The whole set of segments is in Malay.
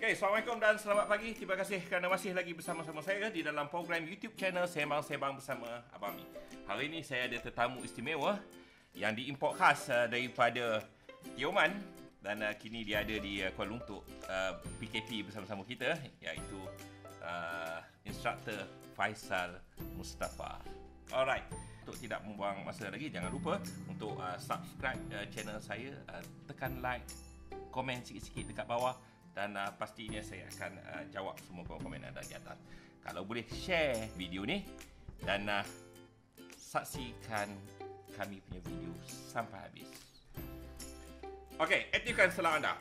Okay, Assalamualaikum dan selamat pagi. Terima kasih kerana masih lagi bersama-sama saya di dalam program YouTube channel Sembang-Sembang bersama Abang Mi. Hari ini saya ada tetamu istimewa yang diimport khas daripada Tioman dan kini dia ada di Kuala Lumpur PKP bersama-sama kita, iaitu instruktor Faizal Mustafa. Alright, untuk tidak membuang masa lagi, jangan lupa untuk subscribe channel saya, tekan like, komen sikit-sikit dekat bawah dan pastinya saya akan jawab semua komen anda di atas. Kalau boleh share video ni dan saksikan kami punya video sampai habis. Okey, aktifkan selang anda.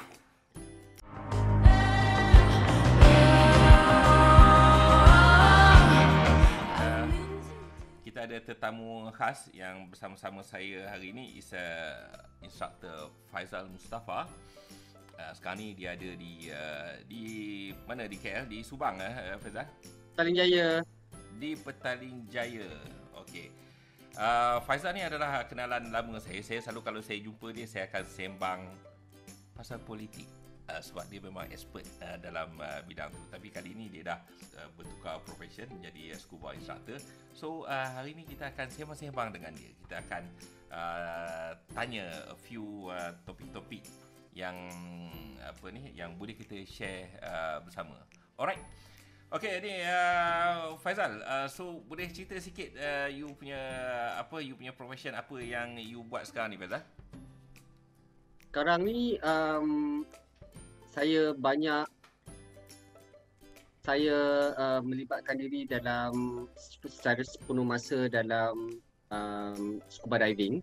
Kita ada tetamu khas yang bersama-sama saya hari ini, is instructor Faizal Mustafa. Sekarang ni dia ada di mana, di KL, di Subang, Faizal? Petaling Jaya. Di Petaling Jaya. Okey. Faizal ni adalah kenalan lama saya. Saya selalu kalau saya jumpa dia, saya akan sembang pasal politik. Sebab dia memang expert dalam bidang tu. Tapi kali ni dia dah bertukar profession menjadi scuba instructor. So hari ni kita akan sembang-sembang dengan dia. Kita akan tanya a few topik-topik yang yang boleh kita share bersama. Alright. Okey, ni Faizal, so boleh cerita sikit you punya profession, apa yang you buat sekarang ni, Faizal? Sekarang ni saya melibatkan diri dalam secara sepenuh masa dalam scuba diving.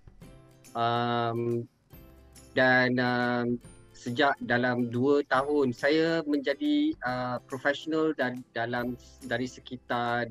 Dan sejak dalam 2 tahun saya menjadi profesional dari sekitar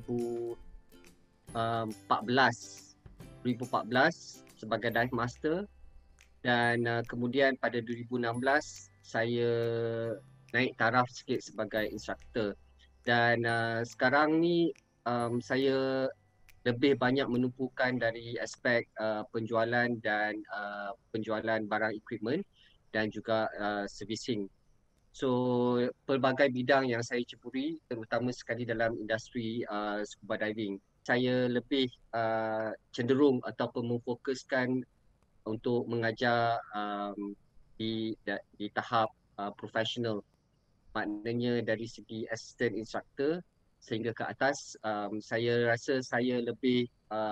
2014 sebagai dive master, dan kemudian pada 2016 saya naik taraf sikit sebagai instructor, dan sekarang ni saya lebih banyak menumpukan dari aspek penjualan dan penjualan barang equipment dan juga servicing. So pelbagai bidang yang saya ceburi, terutama sekali dalam industri scuba diving. Saya lebih cenderung ataupun memfokuskan untuk mengajar di tahap profesional. Maknanya dari segi assistant instructor sehingga ke atas, saya rasa saya lebih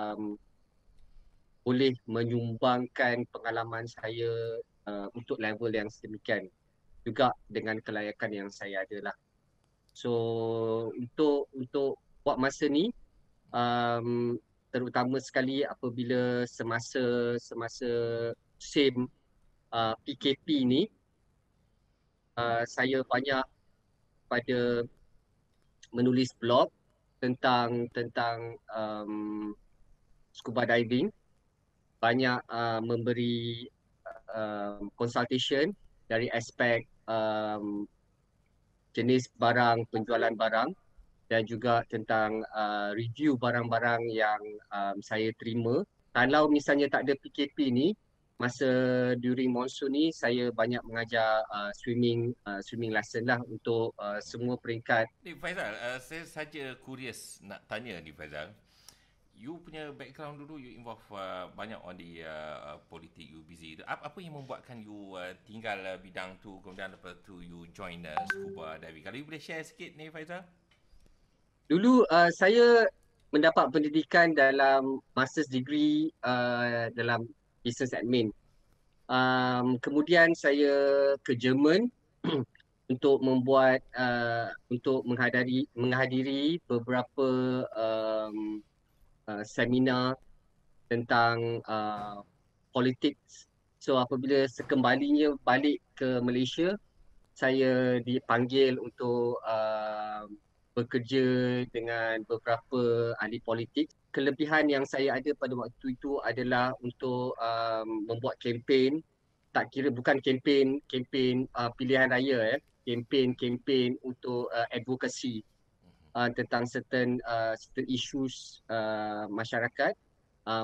boleh menyumbangkan pengalaman saya untuk level yang sedemikian, juga dengan kelayakan yang saya ada lah. So untuk buat masa ni, terutama sekali apabila semasa musim PKP ni, saya banyak pada menulis blog tentang scuba diving, banyak memberi consultation dari aspek jenis barang, penjualan barang, dan juga tentang review barang-barang yang saya terima. Kalau misalnya tak ada PKP ni, masa during monsoon ni, saya banyak mengajar swimming lesson lah untuk semua peringkat. Ni Faizal, saya saja curious nak tanya ni, Faizal. You punya background dulu, you involve banyak on di politik, you busy. Apa yang membuatkan you tinggal bidang tu, kemudian lepas tu you join scuba diving? Kalau you boleh share sikit ni, Faizal. Dulu saya mendapat pendidikan dalam master's degree dalam business admin. Kemudian saya ke Jerman untuk menghadiri beberapa seminar tentang politik. So apabila sekembalinya balik ke Malaysia, saya dipanggil untuk bekerja dengan beberapa ahli politik. Kelebihan yang saya ada pada waktu itu adalah untuk membuat kempen. Tak kira, bukan kempen pilihan raya, kempen untuk advokasi tentang certain issues masyarakat,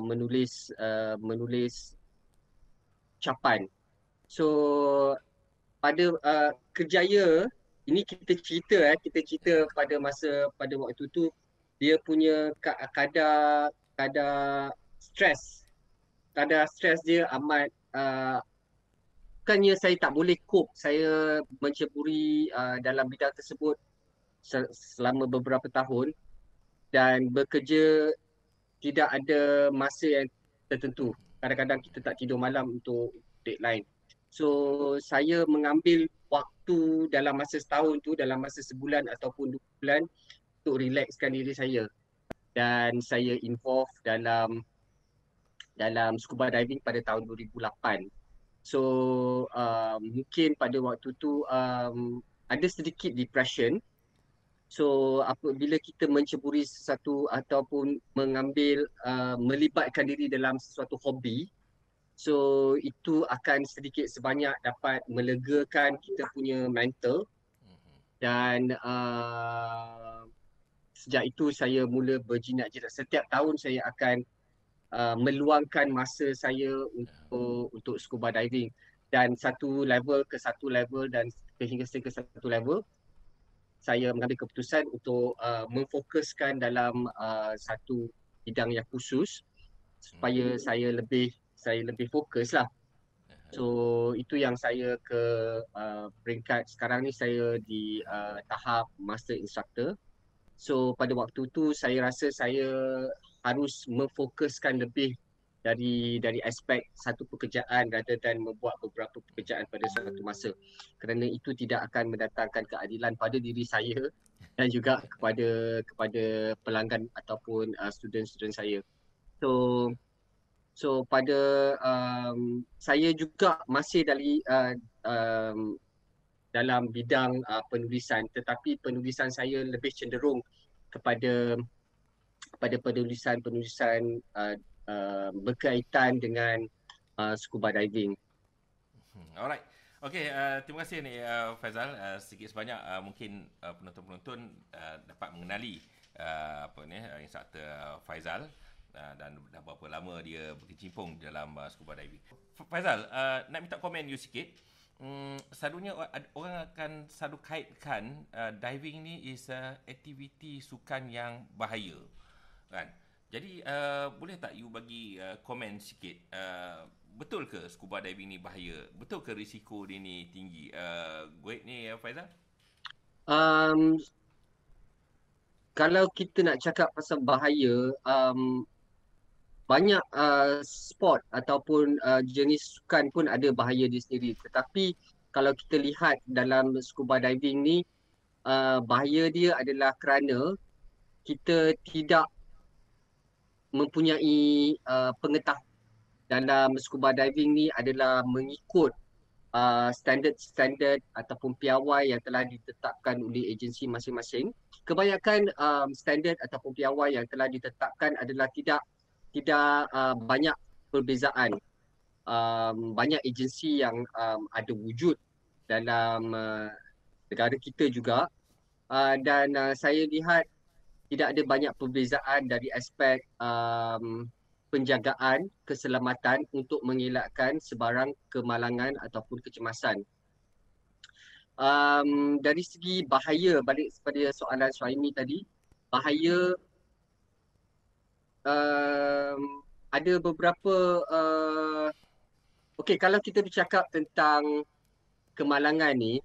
menulis ucapan. So pada Kerjaya ini kita cerita pada waktu tu dia punya kadar stres kadar stres dia amat bukannya saya tak boleh cope, saya menceburi dalam bidang tersebut selama beberapa tahun dan bekerja tidak ada masa yang tertentu. Kadang-kadang kita tak tidur malam untuk deadline. So, saya mengambil waktu dalam masa setahun tu, dalam masa sebulan ataupun 2 bulan untuk relaxkan diri saya. Dan saya involve dalam scuba diving pada tahun 2008. So, mungkin pada waktu tu ada sedikit depression. So apabila kita menceburi sesuatu ataupun melibatkan diri dalam sesuatu hobi, so itu akan sedikit sebanyak dapat melegakan kita punya mental dan sejak itu saya mula berjinak-jinak. Setiap tahun saya akan meluangkan masa saya untuk scuba diving dan satu level dan sehingga ke satu level saya mengambil keputusan untuk memfokuskan dalam satu bidang yang khusus supaya saya lebih fokus lah. So itu yang saya ke peringkat sekarang ni saya di tahap master instructor. So pada waktu tu saya rasa saya harus memfokuskan lebih dari aspek satu pekerjaan rather than membuat beberapa pekerjaan pada suatu masa, kerana itu tidak akan mendatangkan keadilan pada diri saya dan juga kepada pelanggan ataupun student-student saya. So pada saya juga masih dalam bidang penulisan, tetapi penulisan saya lebih cenderung kepada penulisan berkaitan dengan scuba diving. Alright. Okey, terima kasih ni Faizal. Sedikit sebanyak mungkin penonton-penonton dapat mengenali apa ni instruktur Faizal dan dah berapa lama dia berkecimpung dalam scuba diving. Faizal, nak minta komen you sikit. Selalunya orang akan selalu kaitkan diving ni is aktiviti sukan yang bahaya, kan? Jadi boleh tak you bagi komen sikit, betul ke scuba diving ni bahaya? Betul ke risiko dia ni tinggi? Gue ni Faizal? Um, Kalau kita nak cakap pasal bahaya, banyak sport ataupun jenis sukan pun ada bahaya dia sendiri. Tetapi kalau kita lihat dalam scuba diving ni, bahaya dia adalah kerana kita tidak mempunyai pengetahuan dalam scuba diving ni adalah mengikut standard-standard ataupun piawai yang telah ditetapkan oleh agensi masing-masing. Kebanyakan standard ataupun piawai yang telah ditetapkan adalah tidak banyak perbezaan. Banyak agensi yang ada wujud dalam negara kita juga dan saya lihat tidak ada banyak perbezaan dari aspek penjagaan keselamatan untuk mengelakkan sebarang kemalangan ataupun kecemasan. Dari segi bahaya, balik kepada soalan Suhaimi tadi, bahaya ada beberapa okey, kalau kita bercakap tentang kemalangan ni,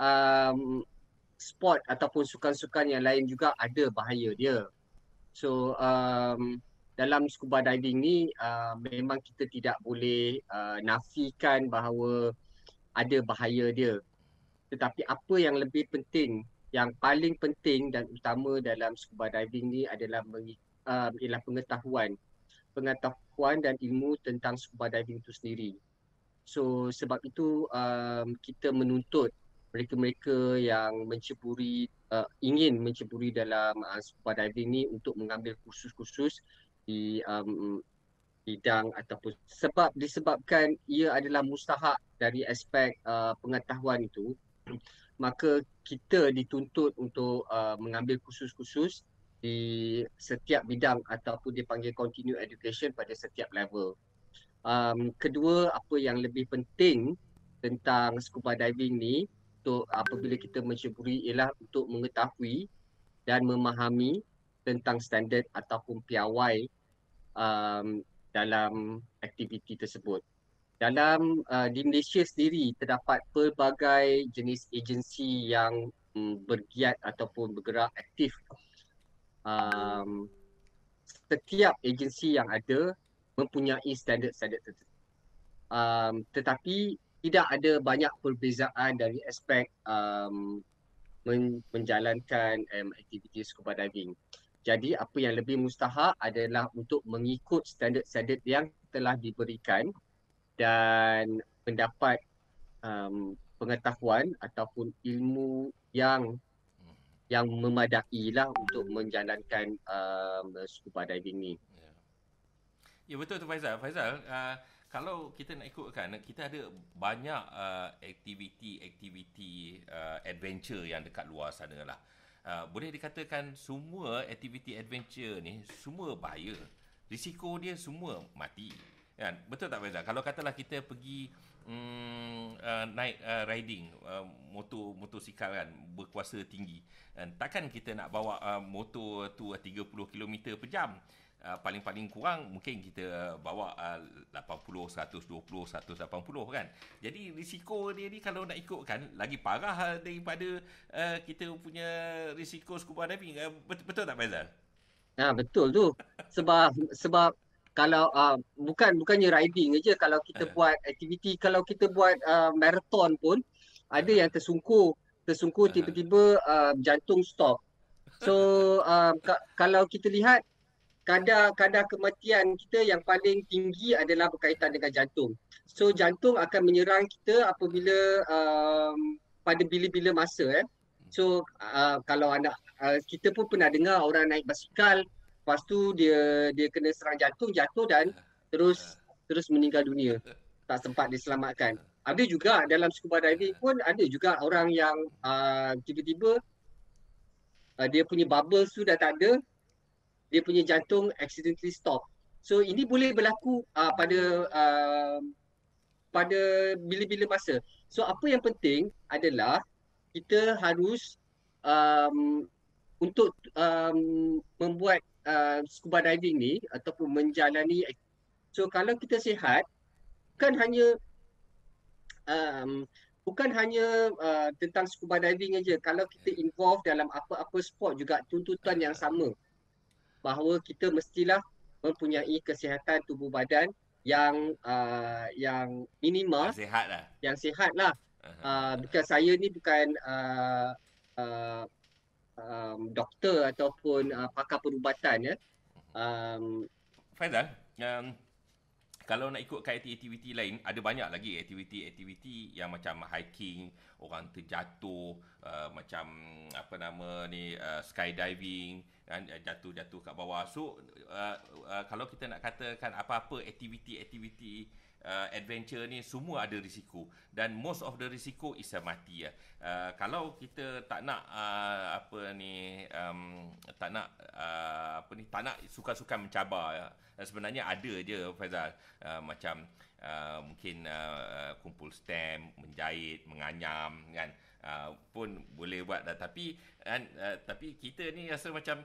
sport ataupun sukan-sukan yang lain juga ada bahaya dia. So dalam scuba diving ni memang kita tidak boleh nafikan bahawa ada bahaya dia. Tetapi apa yang lebih penting, yang paling penting dan utama dalam scuba diving ni adalah ialah pengetahuan dan ilmu tentang scuba diving itu sendiri. So sebab itu kita menuntut mereka-mereka yang ingin menceburi dalam scuba diving ni untuk mengambil kursus-kursus di bidang ataupun disebabkan ia adalah mustahak dari aspek pengetahuan itu, maka kita dituntut untuk mengambil kursus-kursus di setiap bidang ataupun dipanggil continue education pada setiap level. Kedua, apa yang lebih penting tentang scuba diving ni untuk apabila kita menceburi ialah untuk mengetahui dan memahami tentang standard ataupun piawai dalam aktiviti tersebut. Di Malaysia sendiri terdapat pelbagai jenis agensi yang bergiat ataupun bergerak aktif. Setiap agensi yang ada mempunyai standard-standard tertentu. Tetapi tidak ada banyak perbezaan dari aspek menjalankan aktiviti scuba diving. Jadi apa yang lebih mustahak adalah untuk mengikut standard-standard yang telah diberikan dan mendapat pengetahuan ataupun ilmu yang memadai lah untuk menjalankan scuba diving ni. Ya betul tu Faizal. Faizal, kalau kita nak ikutkan, kita ada banyak aktiviti-aktiviti adventure yang dekat luar sana lah. Boleh dikatakan semua aktiviti adventure ni semua bahaya. Risiko dia semua mati. Kan? Betul tak Faizal? Kalau katalah kita pergi naik riding motosikal kan, berkuasa tinggi, takkan kita nak bawa motor tu 30 km per jam. Paling-paling kurang mungkin kita bawa 80, 120, 180 kan. Jadi risiko dia ni kalau nak ikutkan lagi parah daripada kita punya risiko scuba diving. Betul tak Faizal? Betul tu. Sebab kalau bukannya riding aja, kalau kita buat aktiviti, kalau kita buat marathon pun ada yang tersungkur tiba-tiba jantung stop. So kalau kita lihat kadar kematian kita yang paling tinggi adalah berkaitan dengan jantung. So jantung akan menyerang kita apabila pada bila-bila masa. So kalau kita pun pernah dengar orang naik basikal, lepas tu dia kena serang jantung, jatuh dan terus meninggal dunia, tak sempat diselamatkan. Ada juga dalam scuba diving pun ada juga orang yang tiba-tiba dia punya bubbles tu dah tak ada, dia punya jantung accidentally stop. So ini boleh berlaku pada bila-bila masa. So apa yang penting adalah kita harus untuk membuat scuba diving ni ataupun menjalani. So kalau kita sihat, bukan hanya tentang scuba diving aja. Kalau kita involve dalam apa-apa sport juga tuntutan yang sama, bahawa kita mestilah mempunyai kesihatan tubuh badan yang minimal, yang sihat lah. Bukan saya ni bukan doktor ataupun pakar perubatan ya. Faizal, kalau nak ikutkan aktiviti lain, ada banyak lagi aktiviti yang macam hiking, orang terjatuh, macam apa nama ni, skydiving, kan, jatuh kat bawah. So kalau kita nak katakan apa-apa aktiviti adventure ni semua ada risiko, dan most of the risiko is mati ya. Kalau kita tak nak tak nak sukan-sukan mencabar ya. Sebenarnya ada je Faizal, macam mungkin kumpul stamp, menjahit, menganyam kan, pun boleh buat dah. Tapi kita ni rasa macam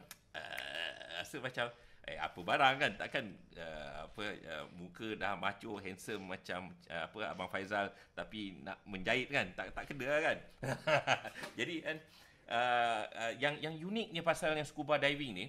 apa barang kan, takkan muka dah macho handsome macam Abang Faizal tapi nak menjahit kan, tak kena kan. Jadi kan yang uniknya pasal yang scuba diving ni,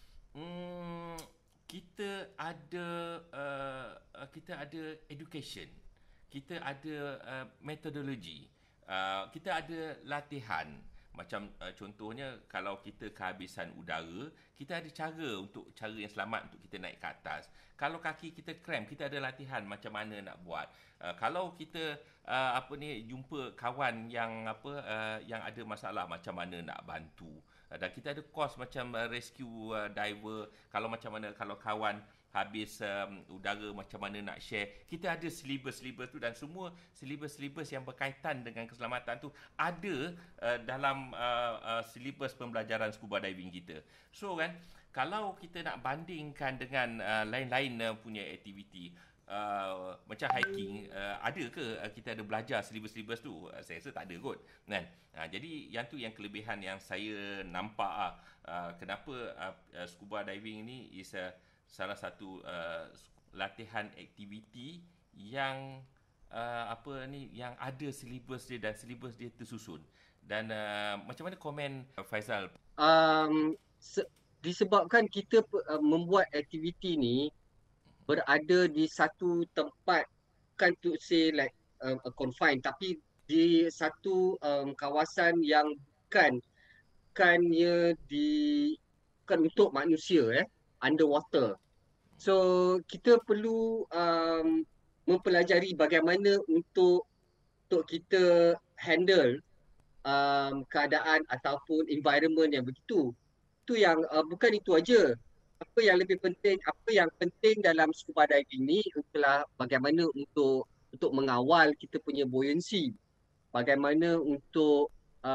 kita ada education, kita ada metodologi, kita ada latihan. Macam contohnya kalau kita kehabisan udara, kita ada cara yang selamat untuk kita naik ke atas. Kalau kaki kita cramp, kita ada latihan macam mana nak buat. Kalau kita jumpa kawan yang ada masalah, macam mana nak bantu. Dan kita ada course macam rescue diver, kalau kawan habis udara macam mana nak share. Kita ada syllabus tu, dan semua syllabus yang berkaitan dengan keselamatan tu ada dalam syllabus pembelajaran scuba diving kita. So kan, kalau kita nak bandingkan dengan lain-lain punya aktiviti, macam hiking, ada ke kita ada belajar syllabus tu? Saya rasa tak ada kot kan. Jadi yang tu yang kelebihan yang saya nampak kenapa scuba diving ni is salah satu latihan aktiviti yang yang ada syllabus dia dan syllabus dia tersusun. Dan macam mana komen Faizal? Disebabkan kita membuat aktiviti ni berada di satu tempat, bukan to say like confined, tapi di satu kawasan yang bukannya bukan untuk manusia, underwater. So kita perlu mempelajari bagaimana untuk kita handle keadaan ataupun environment yang begitu. Itu yang bukan itu aja. Apa yang penting dalam scuba diving ni adalah bagaimana untuk mengawal kita punya buoyancy, bagaimana untuk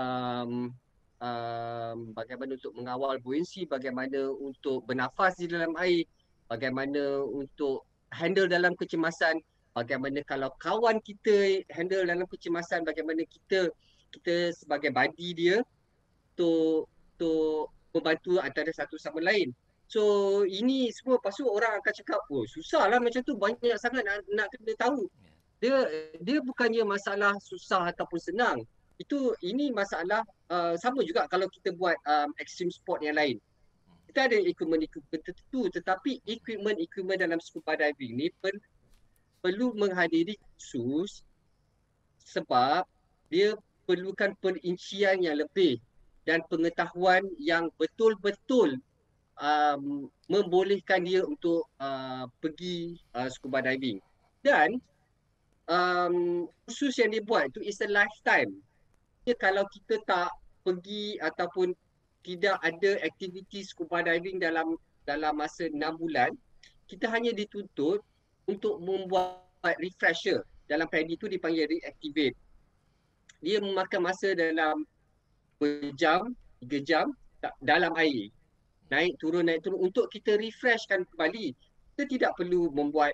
mengawal buoyancy, bagaimana untuk bernafas di dalam air, bagaimana untuk handle dalam kecemasan, bagaimana kalau kawan kita handle dalam kecemasan, bagaimana kita sebagai buddy dia untuk membantu antara satu sama lain. So ini semua pasu orang akan cakap, oh susahlah macam tu, banyak sangat nak kena tahu. Dia bukannya masalah susah ataupun senang. Ini masalah sama juga kalau kita buat extreme sport yang lain. Kita ada equipment tertentu, tetapi equipment dalam scuba diving ni perlu menghadiri khusus sebab dia perlukan perincian yang lebih dan pengetahuan yang betul-betul membolehkan dia untuk pergi scuba diving. Dan khusus yang dia buat itu is a lifetime. Kalau kita tak pergi ataupun tidak ada aktiviti scuba diving dalam masa 6 bulan, kita hanya dituntut untuk membuat refresher. Dalam PADI itu dipanggil reactivate. Dia memakan masa dalam 2 jam, 3 jam dalam air. Naik turun untuk kita refreshkan kembali. Kita tidak perlu membuat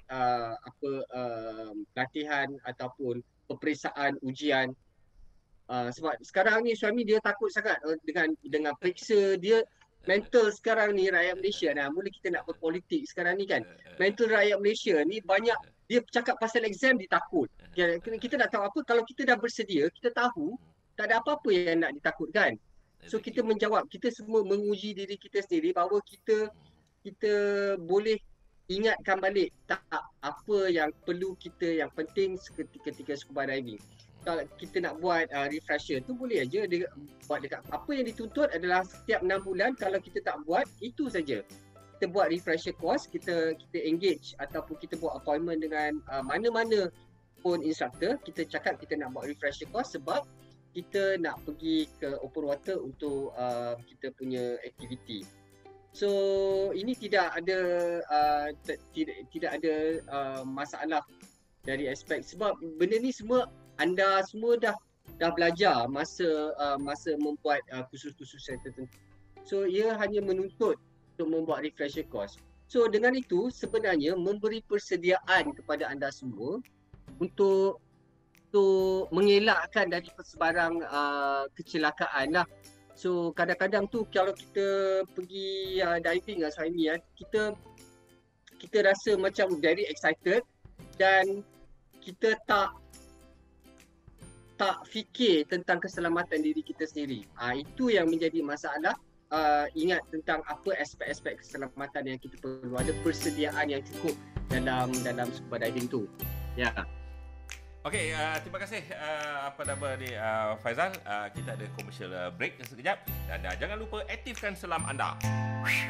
latihan ataupun peperiksaan ujian. Sebab sekarang ni suami dia takut sangat dengan periksa dia. Mental sekarang ni rakyat Malaysia, mula kita nak berpolitik sekarang ni kan. Mental rakyat Malaysia ni banyak dia cakap pasal exam, dia takut. Kita nak tahu apa, kalau kita dah bersedia, kita tahu tak ada apa-apa yang nak ditakutkan. So kita menjawab, kita semua menguji diri kita sendiri bahawa kita boleh ingatkan balik tak apa yang perlu kita, yang penting ketika scuba diving. Kalau kita nak buat refresher tu boleh aja dia buat dekat, apa yang dituntut adalah setiap 6 bulan, kalau kita tak buat itu saja. Kita buat refresher course, kita engage ataupun kita buat appointment dengan mana-mana pun instructor, kita cakap kita nak buat refresher course sebab kita nak pergi ke open water untuk kita punya aktiviti. So ini tidak ada masalah dari aspek, sebab benda ni semua anda semua dah belajar masa membuat kursus-kursus tertentu. So ia hanya menuntut untuk membuat refresher course. So dengan itu sebenarnya memberi persediaan kepada anda semua untuk mengelakkan dari sebarang kecelakaan lah. So kadang-kadang tu kalau kita pergi diving lah Suhaimi, kita rasa macam very excited dan kita tak fikir tentang keselamatan diri kita sendiri. Itu yang menjadi masalah. Ingat tentang apa aspek-aspek keselamatan yang kita perlu, ada persediaan yang cukup dalam scuba diving tu. Ya. Okey, terima kasih Faizal. Kita ada commercial break sekejap dan jangan lupa aktifkan selam anda.